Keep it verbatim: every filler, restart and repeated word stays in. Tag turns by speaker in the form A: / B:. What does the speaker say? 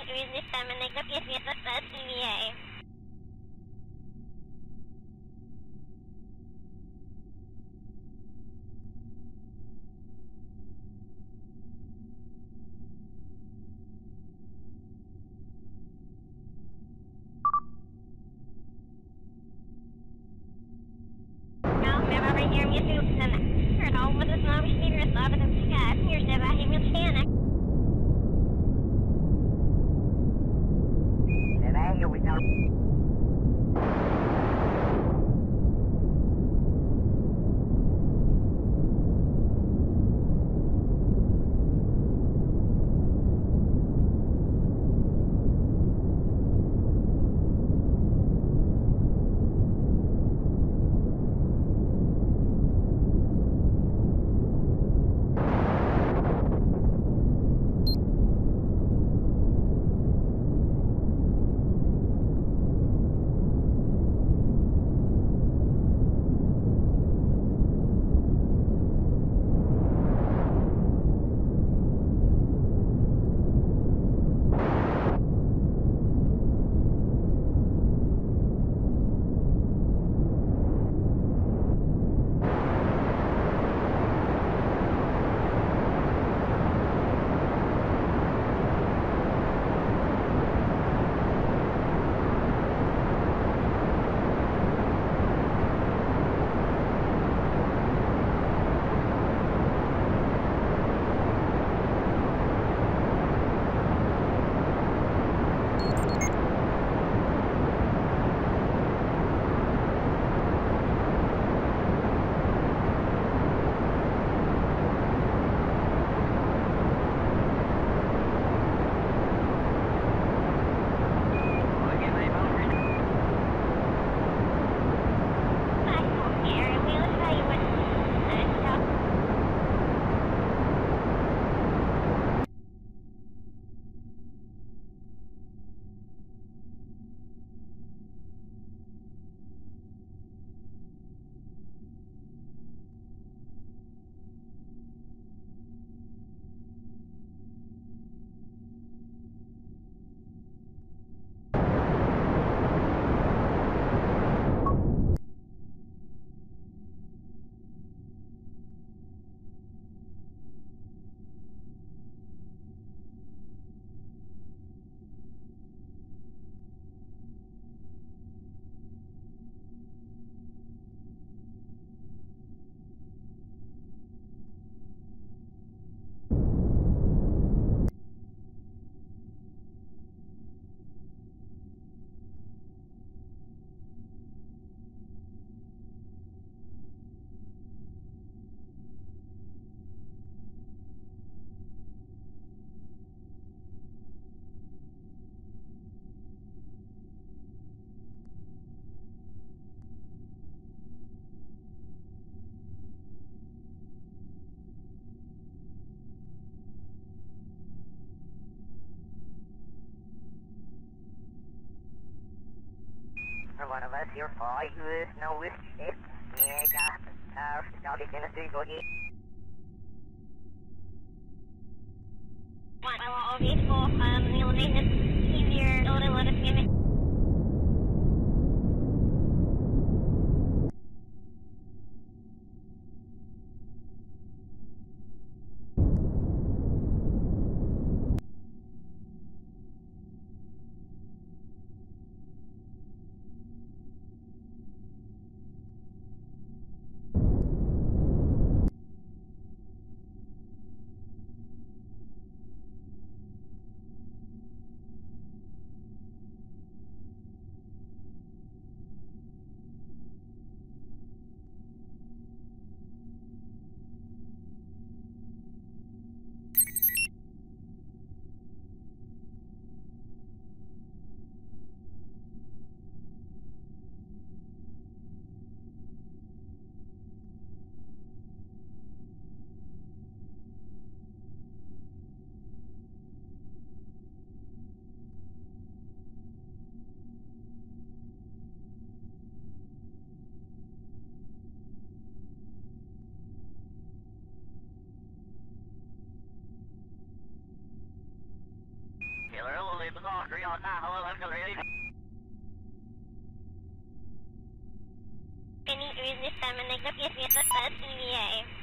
A: Read this time and make the P S V S S C V A. Now, remember right here, me too. Then, hör av med det snabbt vidare så att den ska här. Here's the back in your scanner.
B: Here we go. One of us here five with no with it. Yeah, got uh now they gonna see go here.
A: One of these four um you'll make this easier so to let us give it.
B: Charlie, the North three on nine, hello, I'm ready.
A: Any business time and negative yes, yes, that's E V A.